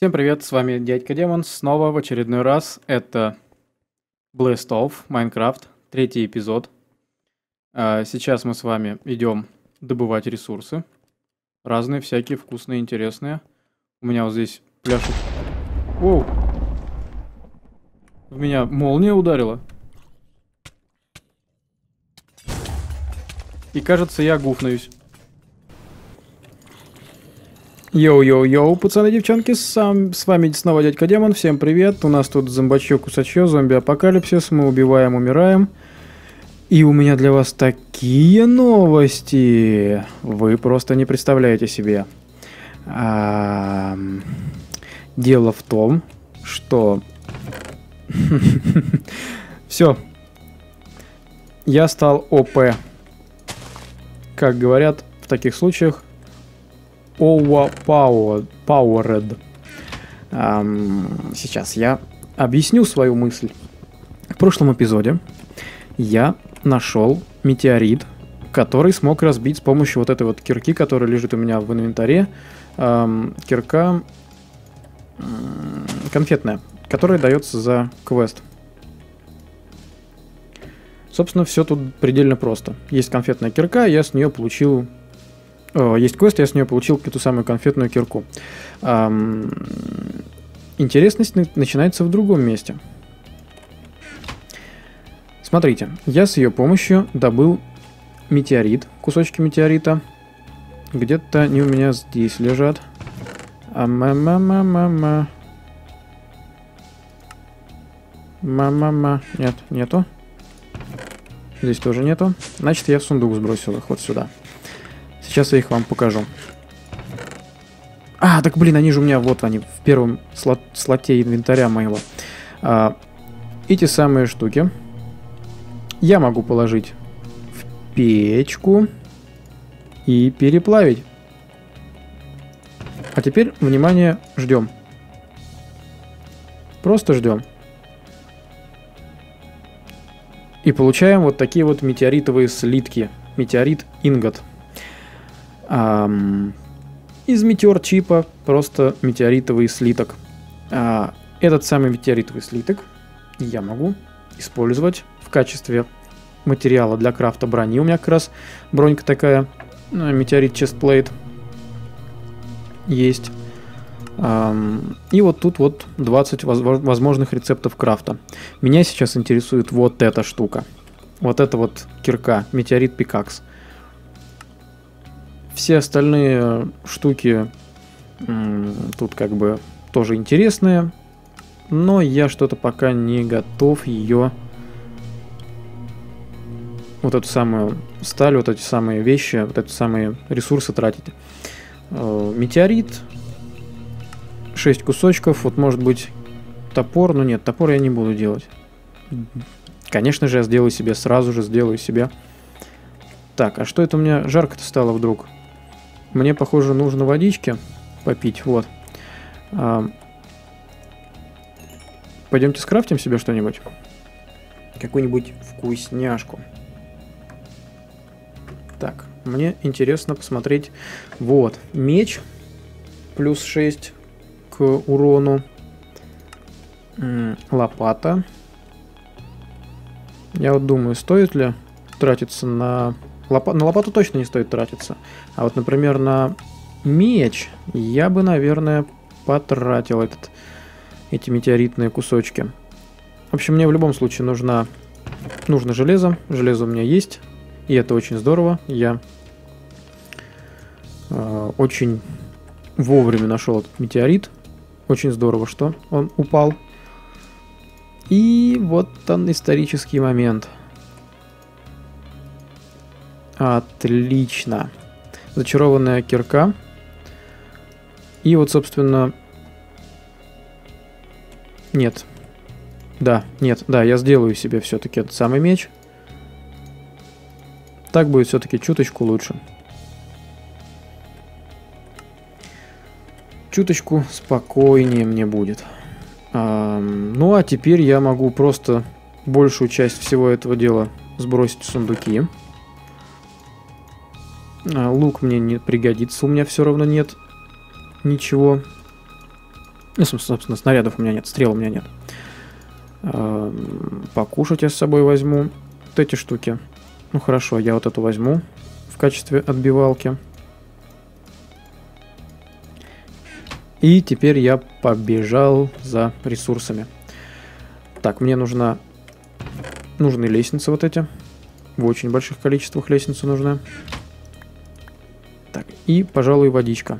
Всем привет, с вами Дядька Демон, снова в очередной раз. Это Blast Off, Minecraft, третий эпизод. Сейчас мы с вами идем добывать ресурсы. Разные, всякие, вкусные, интересные. У меня вот здесь пляшет... Оу! В меня молния ударила. И кажется, я гуфнусь. Йоу-йоу-йоу, пацаны, девчонки, с вами снова Дядька Демон, всем привет, у нас тут зомбачье-кусачье, зомби-апокалипсис, мы убиваем, умираем. И у меня для вас такие новости, вы просто не представляете себе. Дело в том, что... Все, я стал ОП. Как говорят в таких случаях, overpowered. Сейчас я объясню свою мысль. В прошлом эпизоде я нашел метеорит, который смог разбить с помощью вот этой вот кирки, которая лежит у меня в инвентаре. Кирка конфетная, которая дается за квест. Собственно, все тут предельно просто. Есть конфетная кирка, я с нее получил... Есть квест, я с нее получил эту самую конфетную кирку. Интересность начинается в другом месте. Смотрите, я с ее помощью добыл метеорит, кусочки метеорита. Где-то они у меня здесь лежат. Мама. Нет, нету. Здесь тоже нету. Значит, я в сундук сбросил их вот сюда. Сейчас я их вам покажу. Так блин, они же у меня, вот они, в первом слоте инвентаря моего. Эти самые штуки я могу положить в печку и переплавить. А теперь, внимание, ждем. Просто ждем. И получаем вот такие вот метеоритовые слитки. Метеорит ингот. Из метеор-чипа просто метеоритовый слиток. Этот самый метеоритовый слиток я могу использовать в качестве материала для крафта брони. У меня как раз бронька такая, метеорит chestplate есть. И вот тут вот 20 возможных рецептов крафта. Меня сейчас интересует вот эта штука. Вот эта вот кирка, метеорит пикакс. Все остальные штуки тут как бы тоже интересные, но я что-то пока не готов ее, вот эту самую сталь, вот эти самые вещи, вот эти самые ресурсы тратить. Метеорит, 6 кусочков, вот может быть топор, но нет, топор я не буду делать. Конечно же, я сделаю себе, сразу же сделаю себе. Так, а что это у меня жарко-то стало вдруг? Мне, похоже, нужно водички попить, вот. Пойдемте скрафтим себе что-нибудь. Какую-нибудь вкусняшку. Так, мне интересно посмотреть. Вот, меч. Плюс 6 к урону. Лопата. Я вот думаю, стоит ли тратиться на... На лопату точно не стоит тратиться. А вот, например, на меч я бы, наверное, потратил эти метеоритные кусочки. В общем, мне в любом случае нужно железо. Железо у меня есть. И это очень здорово. Я очень вовремя нашел этот метеорит. Очень здорово, что он упал. И вот он, исторический момент. Отлично. Зачарованная кирка. И вот, собственно... Нет. Да, я сделаю себе все-таки этот самый меч. Так будет все-таки чуточку лучше. Чуточку спокойнее мне будет. Ну, а теперь я могу просто большую часть всего этого дела сбросить в сундуки. Лук мне не пригодится, у меня все равно нет ничего. Ну, собственно, снарядов у меня нет, стрел у меня нет. Покушать я с собой возьму. Вот эти штуки. Ну хорошо, я вот эту возьму в качестве отбивалки. И теперь я побежал за ресурсами. Так, мне нужны лестницы вот эти. В очень больших количествах лестницы нужны. Так, и, пожалуй, водичка.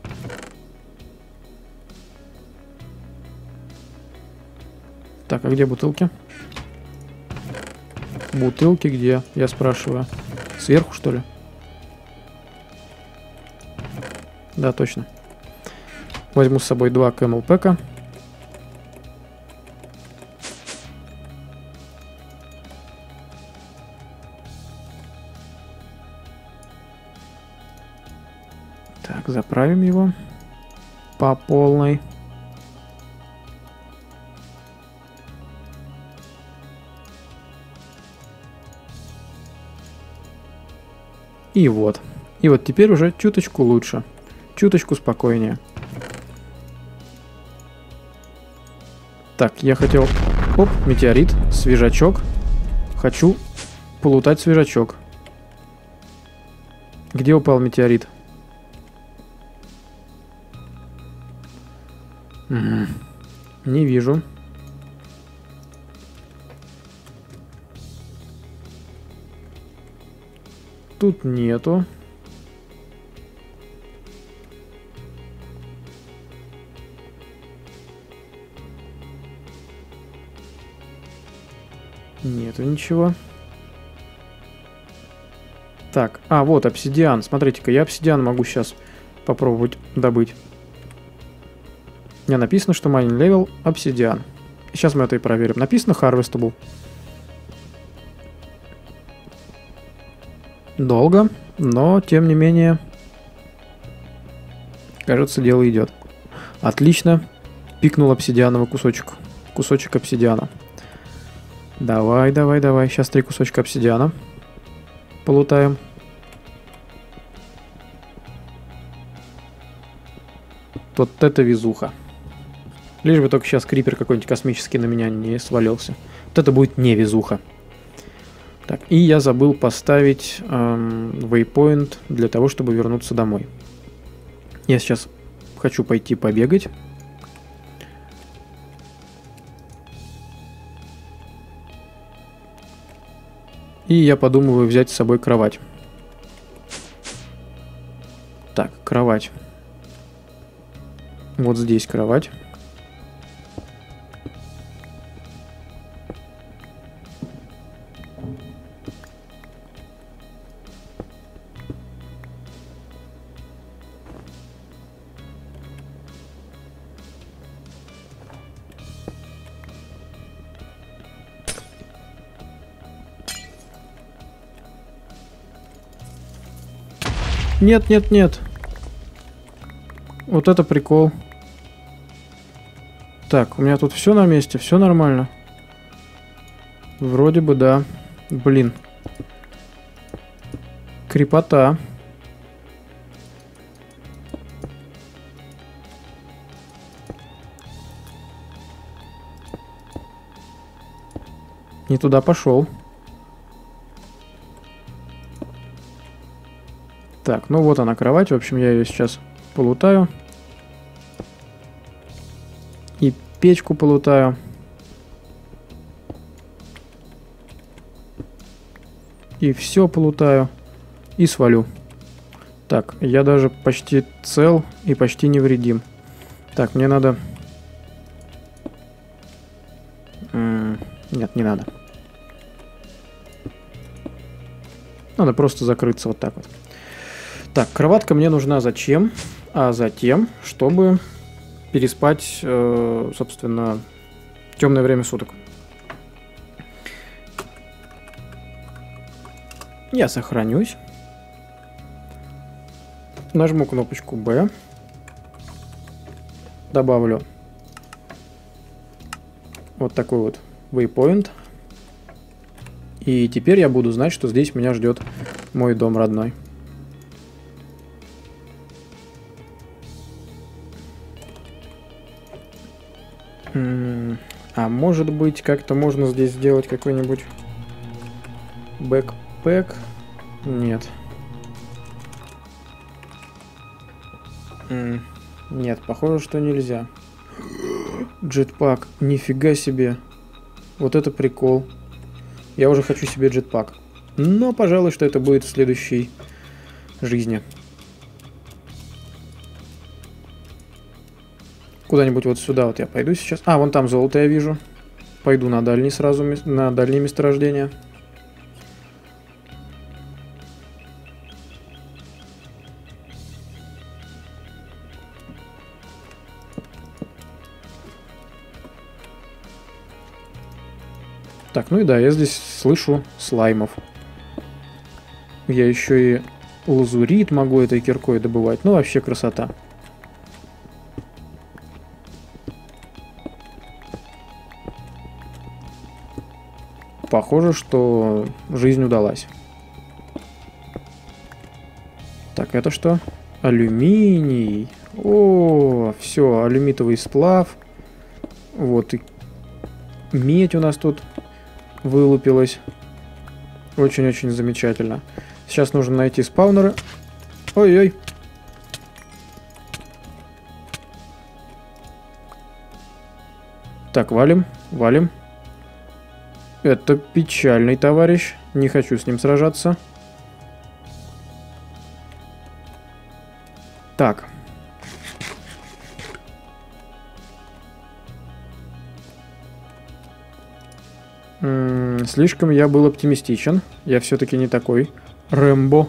Так, а где бутылки? Бутылки где? Я спрашиваю. Сверху, что ли? Да, точно. Возьму с собой 2 Camel Pack. Так, заправим его по полной. И вот. И вот теперь уже чуточку лучше. Чуточку спокойнее. Так, я хотел... Оп, метеорит, свежачок. Хочу полутать свежачок. Где упал метеорит? Не вижу. Тут нету. Нету ничего. Так, вот обсидиан. Смотрите-ка, я обсидиан могу сейчас попробовать добыть. У меня написано, что майнинг левел обсидиан. Сейчас мы это и проверим. Написано harvestable. Долго, но тем не менее, кажется, дело идет. Отлично. Пикнул обсидиановый кусочек. Кусочек обсидиана. Давай. Сейчас 3 кусочка обсидиана полутаем. Вот это везуха. Лишь бы только сейчас крипер какой-нибудь космический на меня не свалился. Вот это будет не везуха. Так, и я забыл поставить waypoint для того, чтобы вернуться домой. Я сейчас хочу пойти побегать. И я подумываю взять с собой кровать. Так, кровать. Вот здесь кровать. Нет. Вот это прикол. Так, у меня тут все на месте, все нормально. Вроде бы да. Блин. Крепота. Не туда пошел. Так, ну вот она кровать. В общем, я ее сейчас полутаю. И печку полутаю. И все полутаю. И свалю. Так, я даже почти цел и почти невредим. Так, мне надо... Нет, не надо. Надо просто закрыться вот так вот. Так, кроватка мне нужна зачем? А затем, чтобы переспать, собственно, в темное время суток. Я сохранюсь. Нажму кнопочку B. Добавлю вот такой вот waypoint. И теперь я буду знать, что здесь меня ждет мой дом родной. А может быть, как-то можно здесь сделать какой-нибудь бэкпэк? Нет. Нет, похоже, что нельзя. Джетпак. Нифига себе. Вот это прикол. Я уже хочу себе джетпак. Но, пожалуй, что это будет в следующей жизни. Куда-нибудь вот сюда вот я пойду сейчас. А, вон там золото я вижу. Пойду на дальний сразу, на дальнее месторождение. Так, ну и да, я здесь слышу слаймов. Я еще и лазурит могу этой киркой добывать. Ну, вообще красота. Похоже, что жизнь удалась. Так, это что? Алюминий. О, все, алюмитовый сплав. Вот и медь у нас тут вылупилась. Очень-очень замечательно. Сейчас нужно найти спаунеры. Ой-ой. Так, валим, валим. Это печальный товарищ. Не хочу с ним сражаться. Так. Слишком я был оптимистичен. Я все-таки не такой Рэмбо.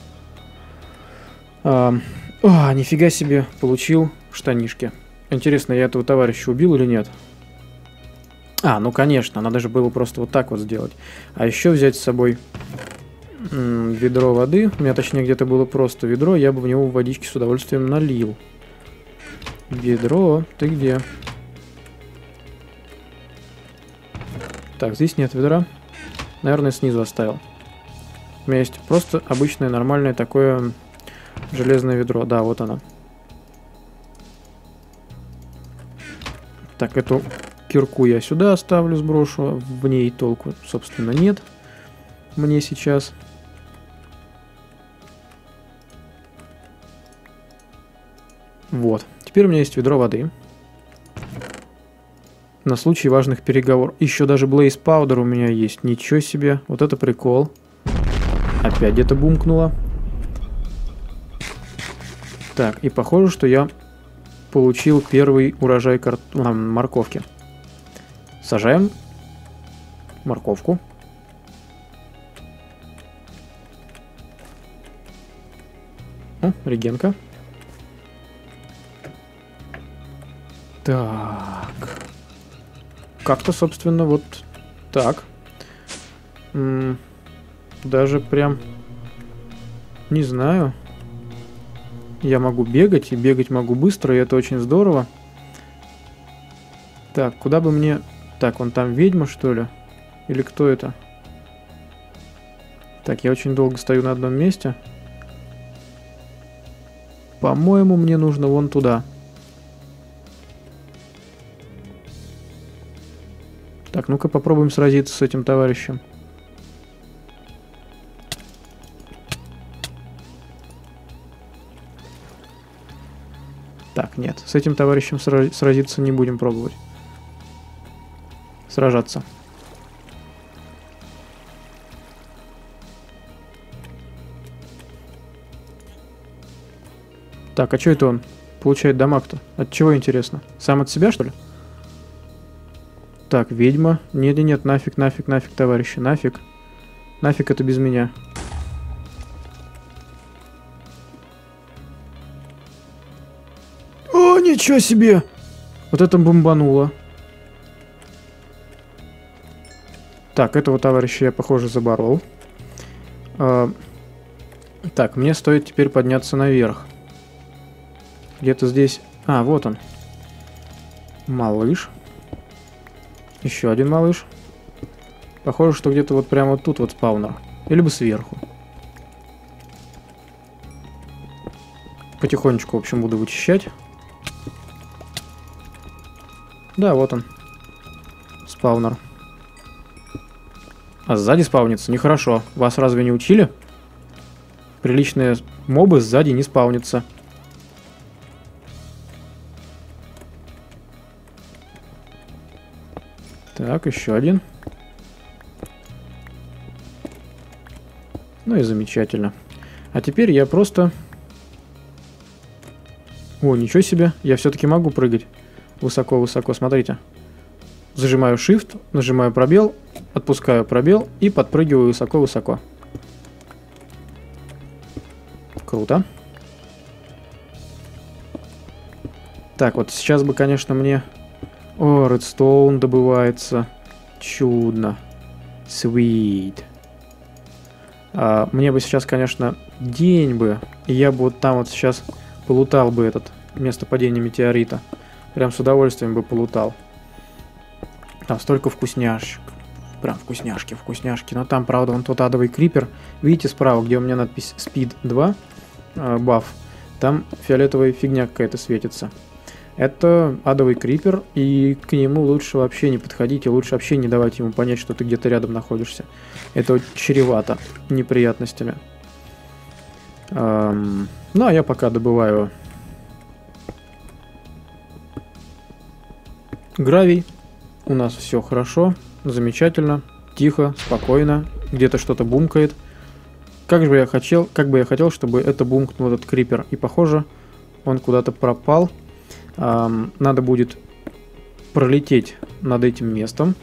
Нифига себе. Получил штанишки. Интересно, я этого товарища убил или нет? Ну конечно, надо же было просто вот так вот сделать. А еще взять с собой ведро воды. У меня, точнее, где-то было просто ведро. Я бы в него водички с удовольствием налил. Ведро, ты где? Так, здесь нет ведра. Наверное, снизу оставил. У меня есть просто обычное, нормальное такое железное ведро. Да, вот оно. Так, эту кирку я сюда оставлю, сброшу. В ней толку, собственно, нет. Мне сейчас. Вот. Теперь у меня есть ведро воды. На случай важных переговоров. Еще даже Blaze Powder у меня есть. Ничего себе. Вот это прикол. Опять где-то бумкнуло. Так, и похоже, что я получил первый урожай морковки. Сажаем морковку. Регенка. Так. Как-то, собственно, вот так. Даже прям не знаю. Я могу бегать, и бегать могу быстро, и это очень здорово. Так, куда бы мне... Так, вон там ведьма, что ли? Или кто это? Так, я очень долго стою на одном месте. По-моему, мне нужно вон туда. Так, ну-ка попробуем сразиться с этим товарищем. Так, нет, с этим товарищем сразиться не будем пробовать. Сражаться. Так, а что это он получает дамаг-то? От чего, интересно? Сам от себя, что ли? Так, ведьма. Нет, нафиг, товарищи, нафиг. Нафиг это без меня. О, ничего себе! Вот это бомбануло. Так, этого товарища я, похоже, заборол. Так, мне стоит теперь подняться наверх. Где-то здесь... вот он. Малыш. Еще один малыш. Похоже, что где-то вот прямо вот тут вот спаунер. Или бы сверху. Потихонечку, в общем, буду вычищать. Да, вот он. спаунер. А сзади спаунится? Нехорошо. Вас разве не учили? Приличные мобы сзади не спаунятся. Так, еще один. Ну и замечательно. А теперь я просто... О, ничего себе. Я все-таки могу прыгать высоко-высоко. Смотрите. Зажимаю Shift, нажимаю пробел, отпускаю пробел и подпрыгиваю высоко-высоко. Круто. Так, вот сейчас бы, конечно, мне... О, редстоун добывается. Чудно. Sweet. Мне бы сейчас, конечно, день бы, и я бы вот там вот сейчас полутал бы этот место падения метеорита. Прям с удовольствием бы полутал. Там столько вкусняшек. Прям вкусняшки, вкусняшки. Но там, правда, вон тот адовый крипер. Видите справа, где у меня надпись Speed 2, баф, там фиолетовая фигня какая-то светится. Это адовый крипер, и к нему лучше вообще не подходить, и лучше вообще не давать ему понять, что ты где-то рядом находишься. Это чревато неприятностями. Ну, а я пока добываю гравий. У нас все хорошо, замечательно, тихо, спокойно. Где-то что-то бумкает. Как бы я хотел, чтобы это бумкнул этот крипер. И похоже, он куда-то пропал. Надо будет пролететь над этим местом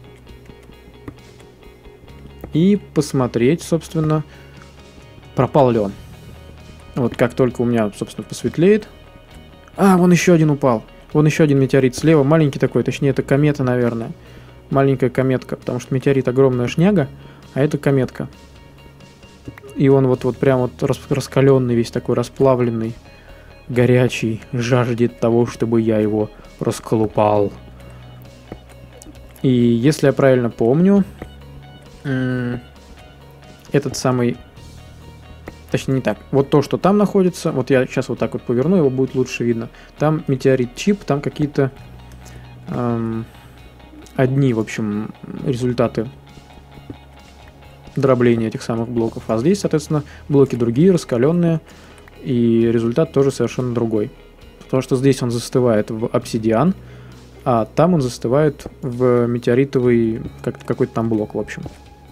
и посмотреть, собственно, пропал ли он. Вот как только у меня, собственно, посветлеет. Вон еще один упал. Вон еще один метеорит слева, маленький такой, точнее это комета, наверное. Маленькая кометка, потому что метеорит огромная шняга, а это кометка. И он вот прям вот раскаленный, весь такой расплавленный. Горячий, жаждет того, чтобы я его расколупал. И если я правильно помню, этот самый... Точнее, не так. Вот то, что там находится, вот я сейчас вот так вот поверну, его будет лучше видно. Там метеорит-чип, там какие-то одни, в общем, результаты дробления этих самых блоков. А здесь, соответственно, блоки другие, раскаленные. И результат тоже совершенно другой. Потому что здесь он застывает в обсидиан, а там он застывает в метеоритовый какой-то там блок, в общем.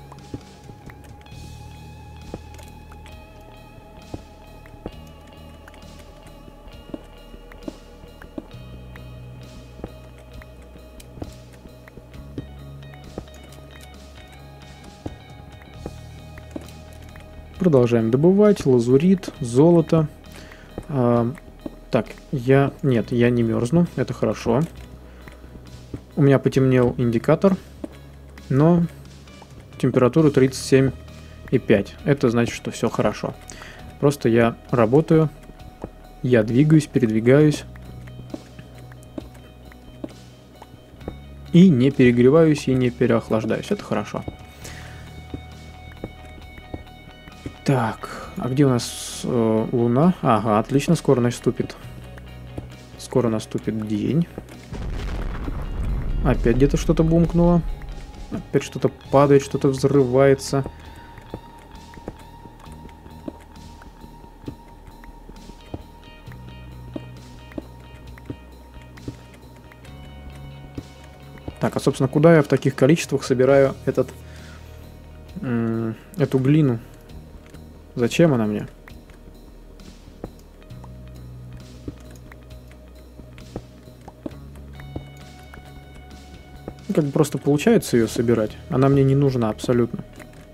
Продолжаем добывать. Лазурит, золото. Так, я не мерзну. Это хорошо. У меня потемнел индикатор. Но температура 37,5. Это значит, что все хорошо. Просто я работаю. Я двигаюсь, передвигаюсь. И не перегреваюсь, и не переохлаждаюсь. Это хорошо. Так, а где у нас Луна? Ага, отлично, скоро наступит. Скоро наступит день. Опять где-то что-то бумкнуло. Опять что-то падает, что-то взрывается. Так, а собственно, куда я в таких количествах собираю эту глину? Зачем она мне? Как бы просто получается ее собирать. Она мне не нужна абсолютно.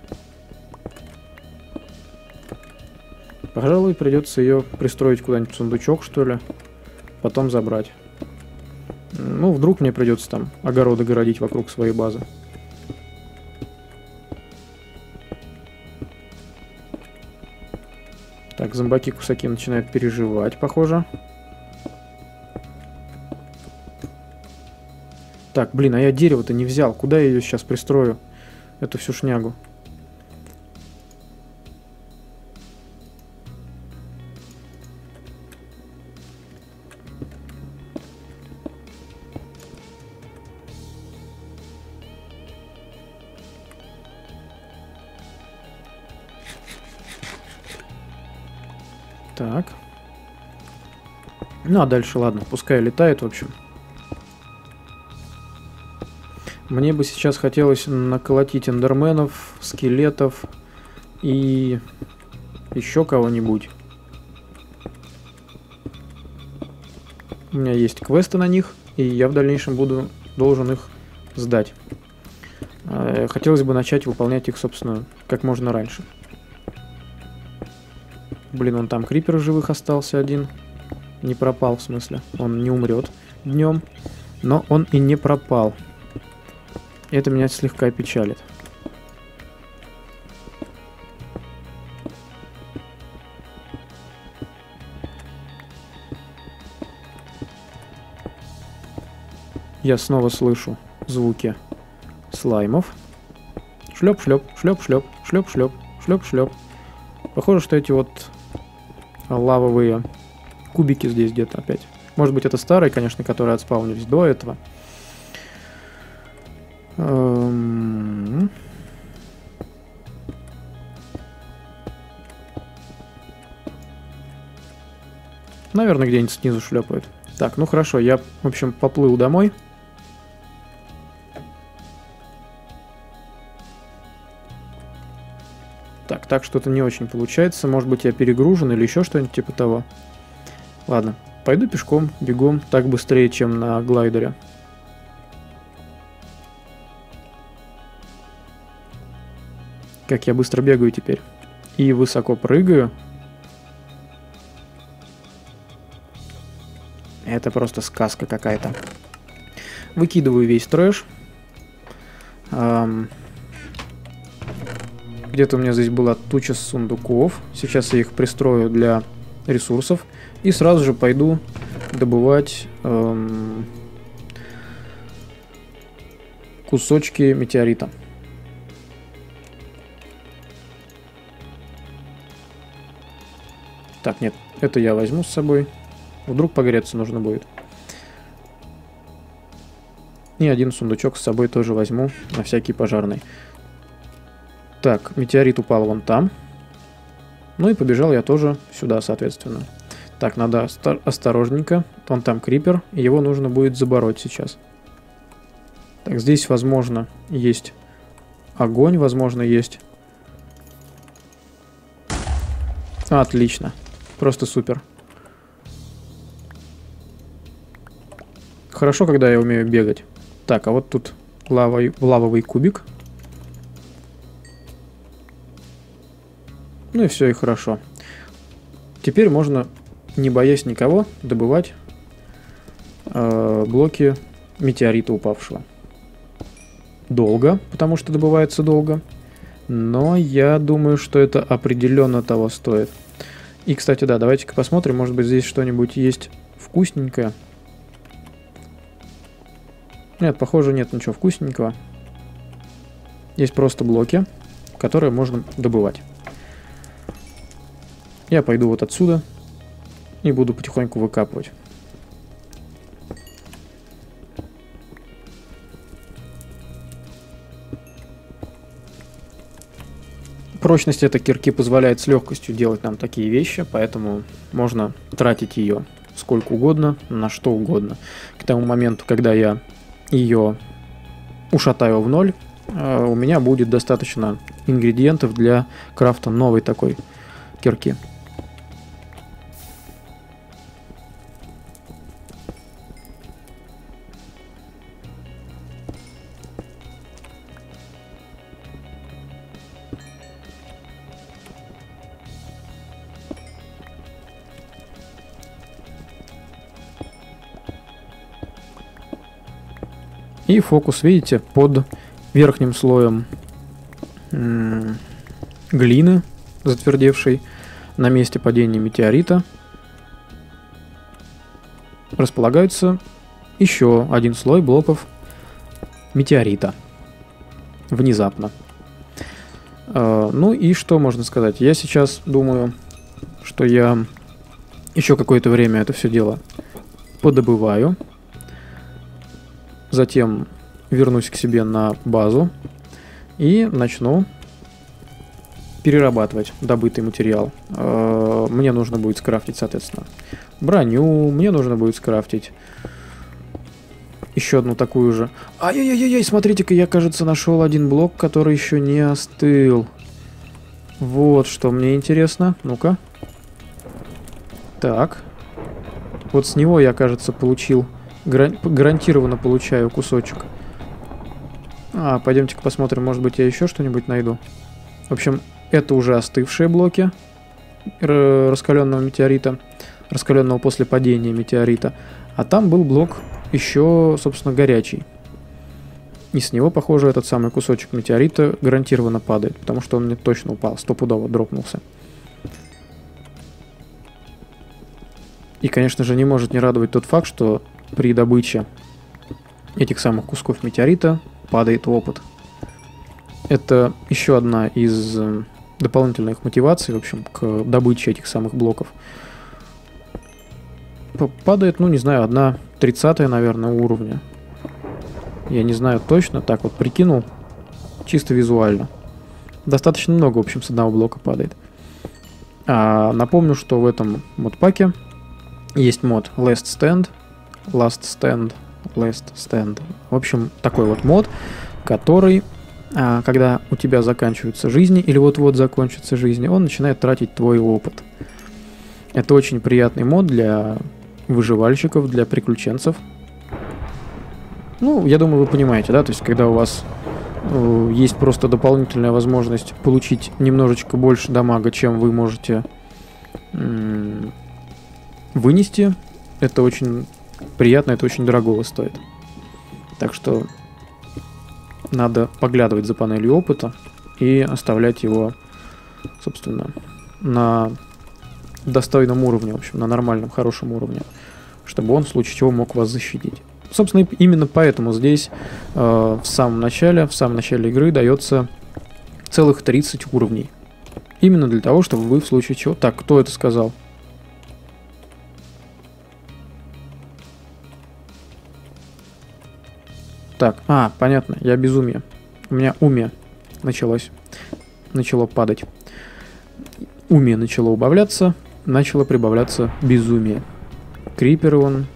Пожалуй, придется ее пристроить куда-нибудь в сундучок, что ли. Потом забрать. Ну, вдруг мне придется там огороды городить вокруг своей базы. Так, зомбаки-кусаки начинают переживать, похоже. Так, блин, а я дерево-то не взял. Куда я ее сейчас пристрою? Эту всю шнягу. Так. Ну, а дальше, ладно, пускай летает, в общем. Мне бы сейчас хотелось наколотить эндерменов, скелетов и еще кого-нибудь. У меня есть квесты на них, и я в дальнейшем должен их сдать. Хотелось бы начать выполнять их, собственно, как можно раньше. Блин, он там крипер живых остался один. Не пропал, в смысле. Он не умрет днем, но он и не пропал. Это меня слегка печалит. Я снова слышу звуки слаймов. Шлеп-шлеп, шлеп-шлеп, шлеп-шлеп, шлеп-шлеп. Похоже, что эти вот лавовые кубики здесь где-то опять. Может быть, это старые, конечно, которые отспаунились до этого. Наверное, где-нибудь снизу шлепают. Так, ну хорошо, я, в общем, поплыл домой. Так что-то не очень получается. Может быть, я перегружен или еще что-нибудь типа того. Ладно, пойду пешком, бегом, так быстрее, чем на глайдере. Как я быстро бегаю теперь. И высоко прыгаю. Это просто сказка какая-то. Выкидываю весь трэш. Где-то у меня здесь была туча сундуков. Сейчас я их пристрою для ресурсов. И сразу же пойду добывать кусочки метеорита. Так, нет, это я возьму с собой. Вдруг погреться нужно будет. И один сундучок с собой тоже возьму на всякий пожарный. Так, метеорит упал вон там. Ну и побежал я тоже сюда, соответственно. Так, надо осторожненько. Вон там крипер, и его нужно будет забороть сейчас. Так, здесь, возможно, есть огонь, возможно, есть... Отлично. Просто супер. Хорошо, когда я умею бегать. Так, а вот тут лавовый кубик. Ну и все, и хорошо. Теперь можно, не боясь никого, добывать блоки метеорита упавшего. Долго, потому что добывается долго. Но я думаю, что это определенно того стоит. И, кстати, да, давайте-ка посмотрим, может быть, здесь что-нибудь есть вкусненькое. Нет, похоже, нет ничего вкусненького. Есть просто блоки, которые можно добывать. Я пойду вот отсюда и буду потихоньку выкапывать. Прочность этой кирки позволяет с легкостью делать нам такие вещи, поэтому можно тратить ее сколько угодно, на что угодно. К тому моменту, когда я ее ушатаю в ноль, у меня будет достаточно ингредиентов для крафта новой такой кирки. И фокус, видите, под верхним слоем глины, затвердевшей на месте падения метеорита, располагается еще один слой блоков метеорита. Внезапно. Ну и что можно сказать? Я сейчас думаю, что я еще какое-то время это все дело подобываю. Затем вернусь к себе на базу и начну перерабатывать добытый материал. Мне нужно будет скрафтить, соответственно, броню, мне нужно будет скрафтить еще одну такую же. Ай-яй-яй-яй, смотрите-ка, я, кажется, нашел один блок, который еще не остыл. Вот что мне интересно. Ну-ка. Так. Вот с него я, кажется, получил... гарантированно получаю кусочек. Пойдемте-ка посмотрим, может быть, я еще что-нибудь найду. В общем, это уже остывшие блоки раскаленного метеорита. Раскаленного после падения метеорита. А там был блок еще, собственно, горячий. И с него, похоже, этот самый кусочек метеорита гарантированно падает. Потому что он мне точно упал, стопудово дропнулся. И, конечно же, не может не радовать тот факт, что при добыче этих самых кусков метеорита падает опыт. Это еще одна из дополнительных мотиваций, в общем, к добыче этих самых блоков. Падает, ну, не знаю, 1/30, наверное, уровня. Я не знаю точно, так вот прикинул, чисто визуально. Достаточно много, в общем, с одного блока падает. Напомню, что в этом модпаке есть мод Last Stand. В общем, такой вот мод, который, когда у тебя заканчиваются жизни, или вот-вот закончатся жизни, он начинает тратить твой опыт. Это очень приятный мод для выживальщиков, для приключенцев. Ну, я думаю, вы понимаете, да? То есть, когда у вас есть просто дополнительная возможность получить немножечко больше дамага, чем вы можете вынести, это очень приятно, это очень дорого стоит. Так что надо поглядывать за панелью опыта и оставлять его, собственно, на достойном уровне, в общем, на нормальном, хорошем уровне, чтобы он в случае чего мог вас защитить. Собственно, именно поэтому здесь в самом начале игры дается целых 30 уровней. Именно для того, чтобы вы в случае чего... Так, кто это сказал? Так, понятно, я безумие. У меня умие начало падать. Умие начало убавляться, начало прибавляться безумие. Криперы вон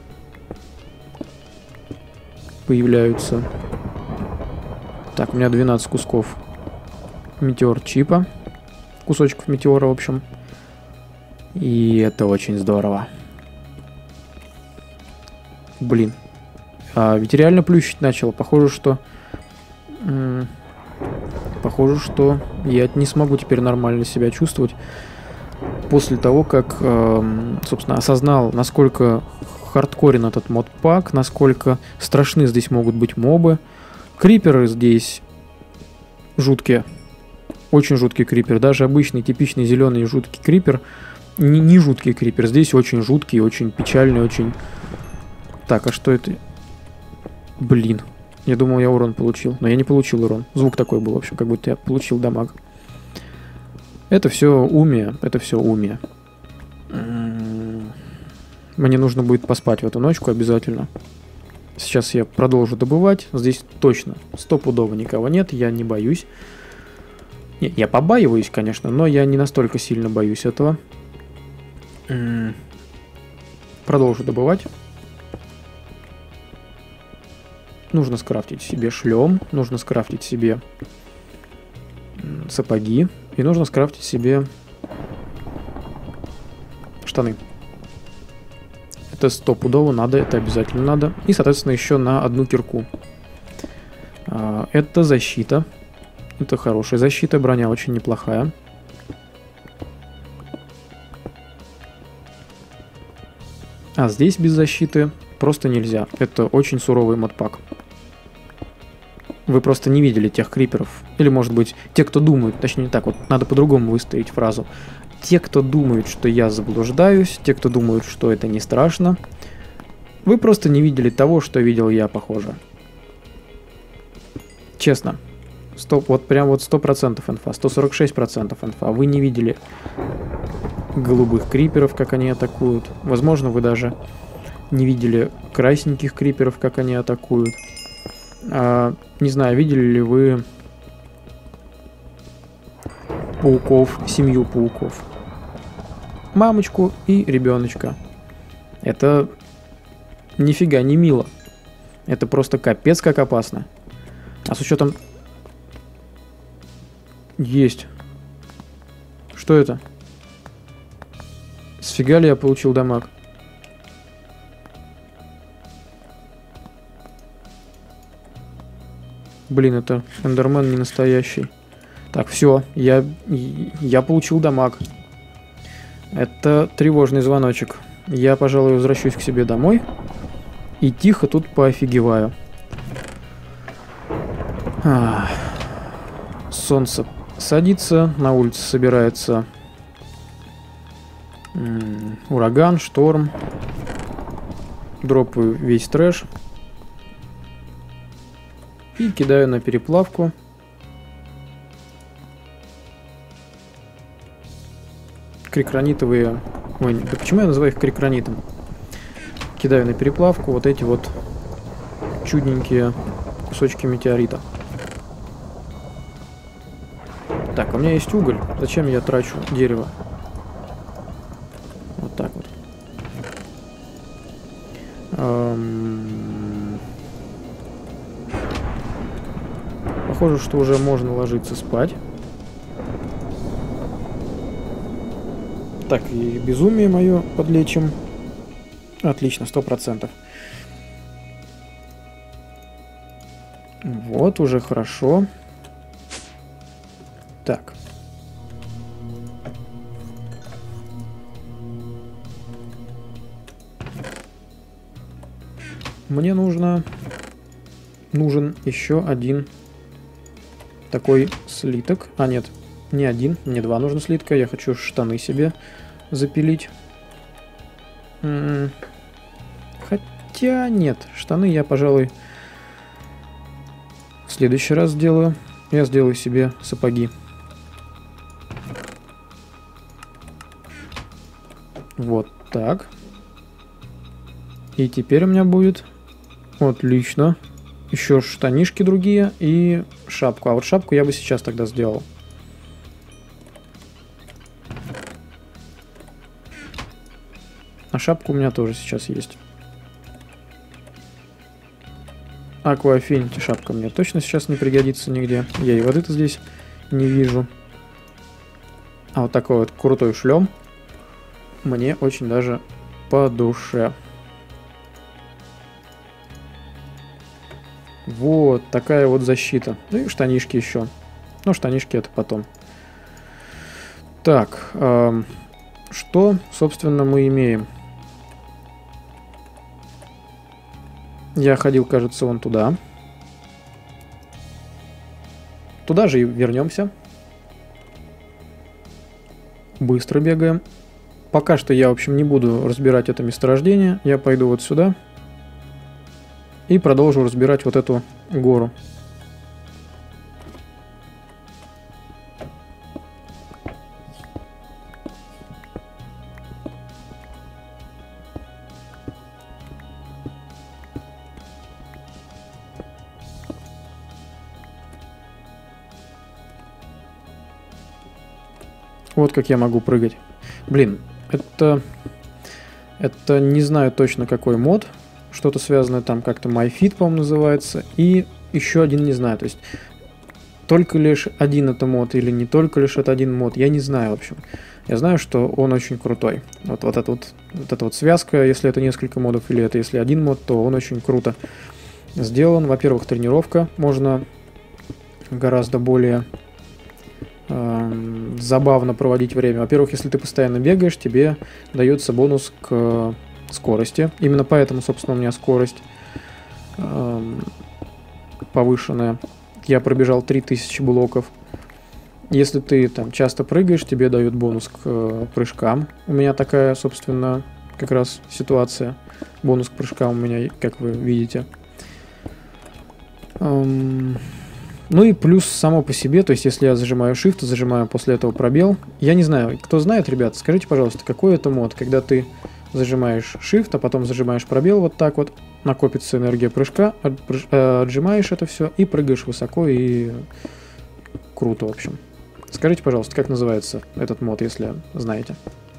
появляются. Так, у меня 12 кусков метеор-чипа. Кусочков метеора, в общем. И это очень здорово. Блин. Ведь реально плющить начало. Похоже, что я не смогу теперь нормально себя чувствовать после того, как, собственно, осознал, насколько хардкорен этот модпак, насколько страшны здесь могут быть мобы. Криперы здесь жуткие. Очень жуткий крипер. Даже обычный, типичный зеленый жуткий крипер. Не жуткий крипер. Здесь очень жуткий, очень печальный, очень... Так, а что это? Блин. Я думал, я урон получил. Но я не получил урон. Звук такой был, в общем, как будто я получил дамаг. Это все умие. Это все умие. Мне нужно будет поспать в эту ночку обязательно. Сейчас я продолжу добывать. Здесь точно, стопудово никого нет. Я не боюсь. Не, я побаиваюсь, конечно, но я не настолько сильно боюсь этого. Продолжу добывать. Нужно скрафтить себе шлем. Нужно скрафтить себе сапоги. И нужно скрафтить себе штаны. Это стопудово надо, это обязательно надо. И, соответственно, еще на одну кирку. Это защита. Это хорошая защита, броня очень неплохая. А здесь без защиты просто нельзя. Это очень суровый модпак. Вы просто не видели тех криперов. Или, может быть, те, кто думают, точнее не так, вот надо по-другому выстроить фразу. Те, кто думают, что я заблуждаюсь, те, кто думают, что это не страшно, вы просто не видели того, что видел я, похоже. Честно. Вот прям вот 100% инфа, 146% инфа. Вы не видели голубых криперов, как они атакуют. Возможно, вы даже не видели красненьких криперов, как они атакуют. Не знаю, видели ли вы пауков, семью пауков. Мамочку и ребеночка. Это нифига не мило. Это просто капец как опасно. А с учетом... Есть. Что это? Сфига ли я получил дамаг? Блин, это эндермен не настоящий. Так, все, я получил дамаг. Это тревожный звоночек. Я, пожалуй, возвращусь к себе домой и тихо тут поофигеваю. Солнце садится, на улице собирается ураган, шторм. Дропаю весь трэш и кидаю на переплавку. Крикронитовые... Ой, да почему я называю их крикронитом? Кидаю на переплавку вот эти вот чудненькие кусочки метеорита. Так, у меня есть уголь. Зачем я трачу дерево? Вот так вот. Похоже, что уже можно ложиться спать. Так, и безумие мое подлечим. Отлично, 100%. Вот, уже хорошо. Так. Мне нужен еще один такой слиток. А, нет, не один, мне два нужно слитка. Я хочу штаны себе запилить. Хотя нет, штаны я, пожалуй, в следующий раз сделаю. Я сделаю себе сапоги. Вот так. И теперь у меня будет... Отлично. Еще штанишки другие и шапку. А вот шапку я бы сейчас тогда сделал. А шапка у меня тоже сейчас есть. Aqua Affinity шапка мне точно сейчас не пригодится нигде. Я и воды-то здесь не вижу. А вот такой вот крутой шлем мне очень даже по душе. Вот такая вот защита. Ну и штанишки еще. Но штанишки это потом. Так, что, собственно, мы имеем? Я ходил, кажется, вон туда. Туда же и вернемся. Быстро бегаем. Пока что я, в общем, не буду разбирать это месторождение. Я пойду вот сюда. И продолжу разбирать вот эту гору. Вот как я могу прыгать. Блин, это не знаю точно какой мод. Что-то связанное там как-то MyFit, по-моему, называется. И еще один не знаю. То есть только лишь один это мод или не только лишь это один мод, я не знаю, в общем. Я знаю, что он очень крутой. Вот эта вот связка, если это несколько модов или это если один мод, то он очень круто сделан. Во-первых, тренировка. Можно гораздо более забавно проводить время. Во-первых, если ты постоянно бегаешь, тебе дается бонус к скорости. Именно поэтому, собственно, у меня скорость повышенная. Я пробежал 3000 блоков. Если ты там часто прыгаешь, тебе дают бонус к прыжкам. У меня такая, собственно, как раз ситуация. Бонус к прыжкам у меня, как вы видите. Ну и плюс само по себе, то есть если я зажимаю Shift, зажимаю после этого пробел. Я не знаю, кто знает, ребят, скажите, пожалуйста, какой это мод, когда ты зажимаешь Shift, а потом зажимаешь пробел вот так вот, накопится энергия прыжка, отжимаешь это все и прыгаешь высоко и круто, в общем. Скажите, пожалуйста, как называется этот мод, если знаете.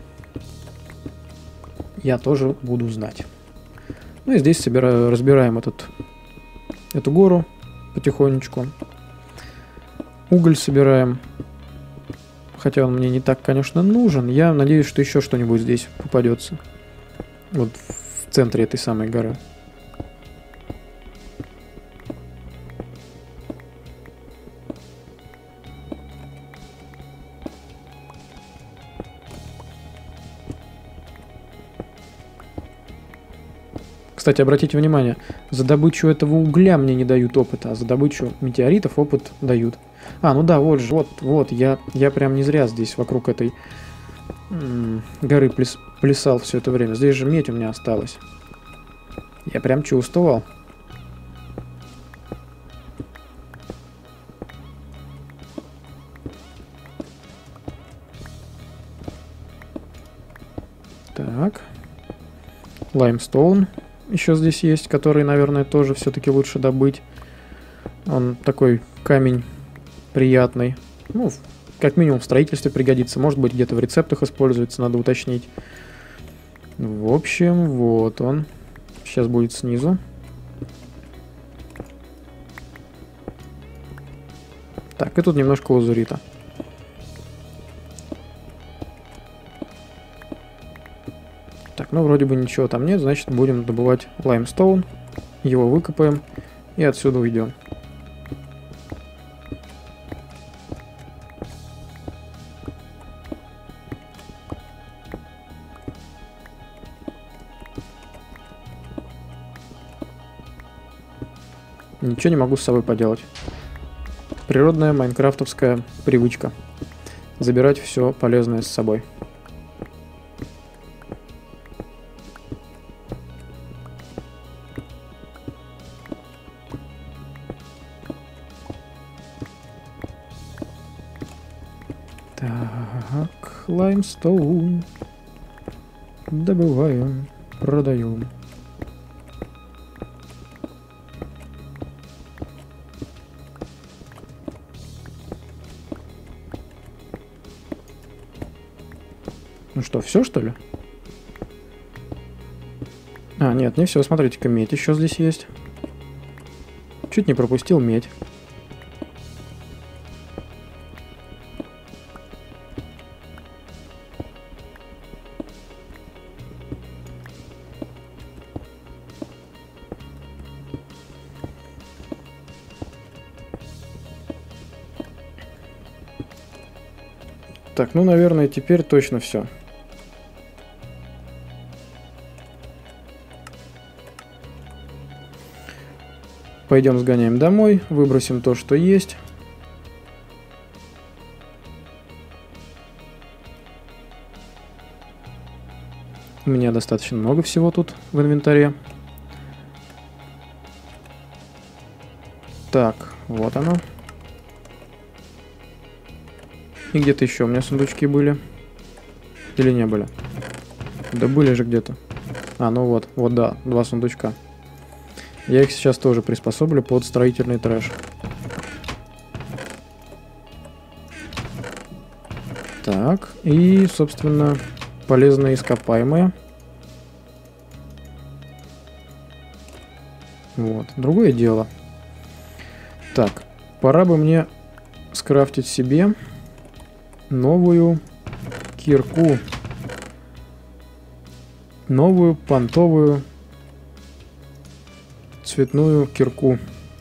Я тоже буду знать. Ну и здесь разбираем эту гору потихонечку. Уголь собираем. Хотя он мне не так, конечно, нужен. Я надеюсь, что еще что-нибудь здесь попадется. Вот в центре этой самой горы. Кстати, обратите внимание, за добычу этого угля мне не дают опыта, а за добычу метеоритов опыт дают. А, ну да, вот же, вот, я прям не зря здесь вокруг этой горы плясал все это время. Здесь же медь у меня осталась. Я прям чувствовал. Так. Лаймстоун еще здесь есть, который, наверное, тоже все-таки лучше добыть. Он такой камень приятный. Ну, как минимум в строительстве пригодится. Может быть, где-то в рецептах используется, надо уточнить. В общем, вот он. Сейчас будет снизу. Так, и тут немножко лазурита. Так, ну вроде бы ничего там нет, значит будем добывать лаймстоун. Его выкопаем и отсюда уйдем. Ничего не могу с собой поделать. Природная майнкрафтовская привычка. Забирать все полезное с собой. Так, лаймстоун. Добываем, продаем. Ну что, все что ли? А, нет, не все. Смотрите-ка, медь еще здесь есть. Чуть не пропустил медь. Так, ну, наверное, теперь точно все. Пойдем сгоняем домой, выбросим то, что есть. У меня достаточно много всего тут в инвентаре. Так, вот оно. И где-то еще у меня сундучки были. Или не были? Да были же где-то. А, ну вот, вот да, 2 сундучка. Я их сейчас тоже приспособлю под строительный трэш. Так, и, собственно, полезные ископаемые. Вот, другое дело. Так, пора бы мне скрафтить себе новую кирку. Новую понтовую цветную кирку.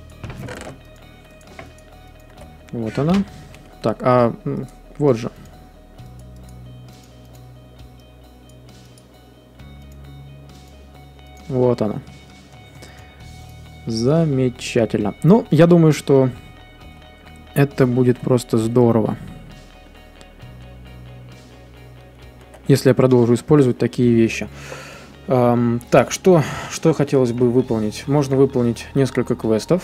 Вот она. Так, а вот же. Вот она. Замечательно. Ну, я думаю, что это будет просто здорово. Если я продолжу использовать такие вещи. Так, что хотелось бы выполнить? Можно выполнить несколько квестов.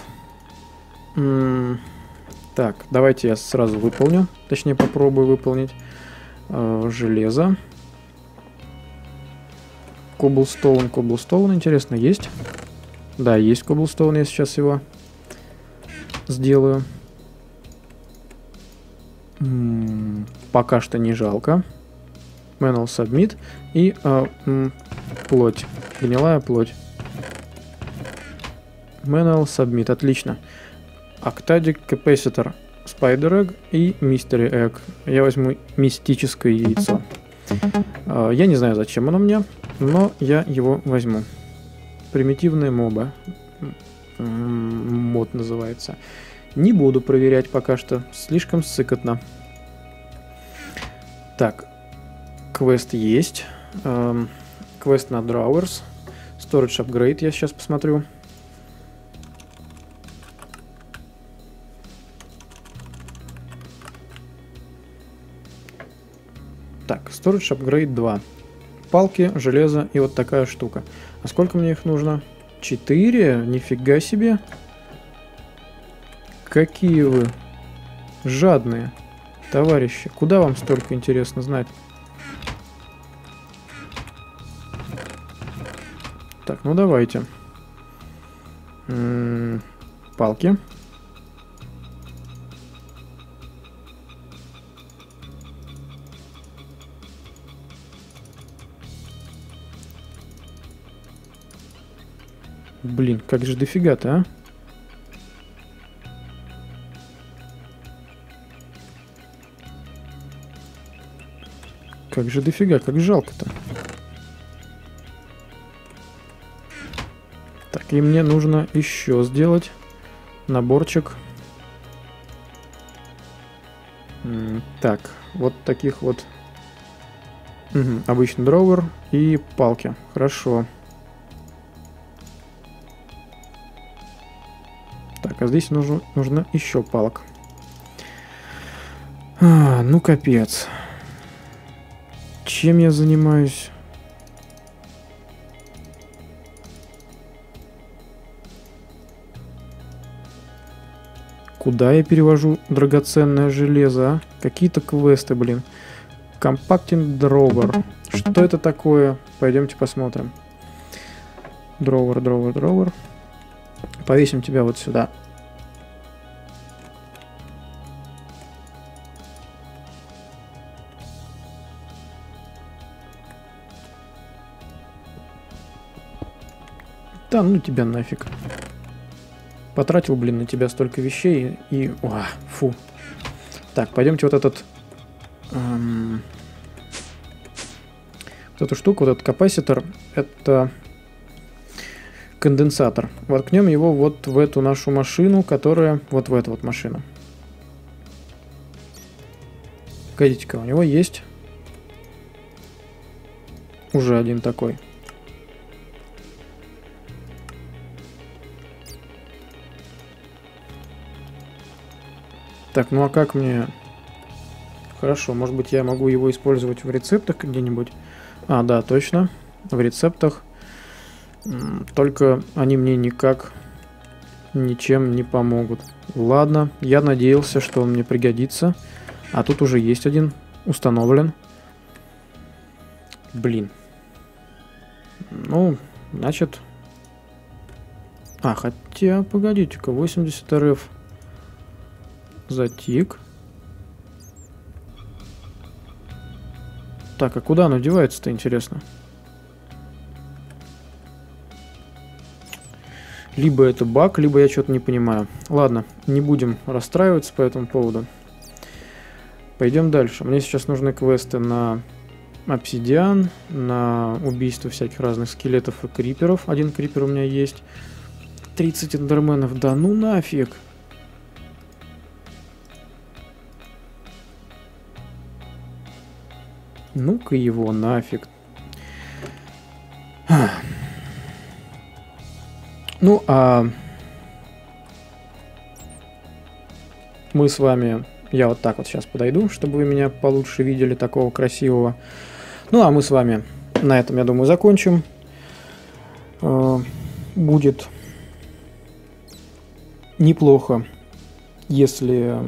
Так, давайте я сразу выполню. Точнее, попробую выполнить. Железо. Коблстоун. Коблстоун, интересно, есть? Да, есть коблстоун, я сейчас его сделаю. пока что не жалко. Manual Submit и плоть. Гнилая плоть. Manual Submit, отлично. Octadic Capacitor, Spider Egg и Mystery Egg. Я возьму мистическое яйцо. Я не знаю, зачем оно мне, но я его возьму. Примитивные мобы. Мод называется. Не буду проверять пока что. Слишком сыкотно. Так. Квест есть. Квест на Drawers. Storage Upgrade я сейчас посмотрю. Так, Storage Upgrade 2. Палки, железо и вот такая штука. А сколько мне их нужно? 4? Нифига себе. Какие вы жадные товарищи. Куда вам столько, интересно знать? Так, ну давайте. Палки. Блин, как же дофига-то, а? Как же дофига, как жалко-то. Так, и мне нужно еще сделать наборчик. Так, вот таких вот. Обычный дровер и палки. Хорошо. Так, а здесь нужно еще палок. Ну капец. Чем я занимаюсь? Куда я перевожу драгоценное железо, а? Какие-то квесты, блин. Compacting Drawer. Что это такое? Пойдемте посмотрим. Drawer. Повесим тебя вот сюда. Да ну тебя нафиг. Потратил, блин, на тебя столько вещей и... фу. Так, пойдемте вот этот... вот эту штуку, вот этот капаситор, это конденсатор. Воткнем его вот в эту нашу машину, которая... Вот в эту вот машину. Погодите-ка, у него есть... Уже один такой. Так, ну а как мне... Хорошо, может быть я могу его использовать в рецептах где-нибудь? А, да, точно. В рецептах. Только они мне никак ничем не помогут. Ладно, я надеялся, что он мне пригодится. А тут уже есть один установлен. Блин. Ну, значит... А, хотя, погодите-ка, 80 РФ. Затик. Так, а куда оно девается-то, интересно? Либо это баг, либо я что-то не понимаю. Ладно, не будем расстраиваться по этому поводу. Пойдем дальше. Мне сейчас нужны квесты на обсидиан, на убийство всяких разных скелетов и криперов. Один крипер у меня есть. 30 эндерменов, да ну нафиг. Ну-ка его нафиг. Ну, а мы с вами... Я вот так вот сейчас подойду, чтобы вы меня получше видели, такого красивого. Ну, а мы с вами на этом, я думаю, закончим. Будет неплохо, если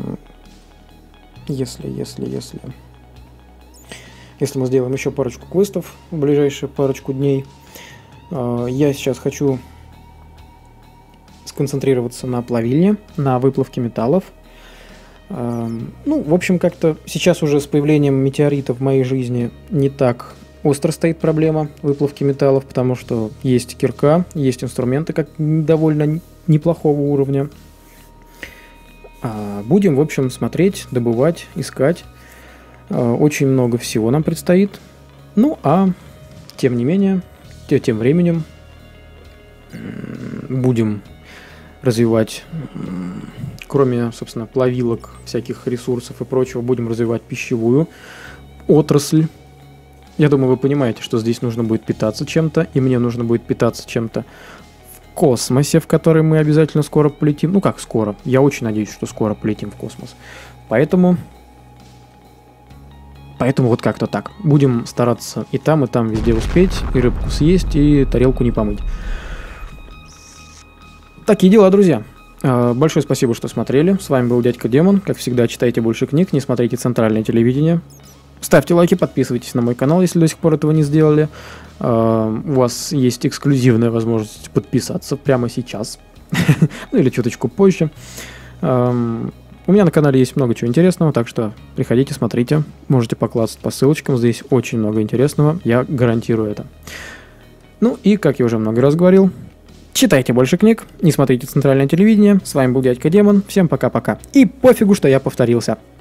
мы сделаем еще парочку квестов в ближайшие парочку дней. Я сейчас хочу сконцентрироваться на плавильне, на выплавке металлов. Ну, в общем, как-то сейчас уже с появлением метеорита в моей жизни не так остро стоит проблема выплавки металлов, потому что есть кирка, есть инструменты как довольно неплохого уровня. Будем, в общем, смотреть, добывать, искать. Очень много всего нам предстоит. Ну, а тем не менее, тем временем будем развивать, кроме, собственно, плавилок, всяких ресурсов и прочего, будем развивать пищевую отрасль. Я думаю, вы понимаете, что здесь нужно будет питаться чем-то, и мне нужно будет питаться чем-то в космосе, в который мы обязательно скоро полетим. Ну как скоро? Я очень надеюсь, что скоро полетим в космос. Поэтому вот как-то так. Будем стараться и там везде успеть, и рыбку съесть, и тарелку не помыть. Такие дела, друзья. Большое спасибо, что смотрели. С вами был Дядька Демон. Как всегда, читайте больше книг, не смотрите центральное телевидение. Ставьте лайки, подписывайтесь на мой канал, если до сих пор этого не сделали. У вас есть эксклюзивная возможность подписаться прямо сейчас. Ну или чуточку позже. У меня на канале есть много чего интересного, так что приходите, смотрите. Можете покласть по ссылочкам, здесь очень много интересного, я гарантирую это. Ну и, как я уже много раз говорил, читайте больше книг, не смотрите центральное телевидение. С вами был Дядька Демон, всем пока-пока. И пофигу, что я повторился.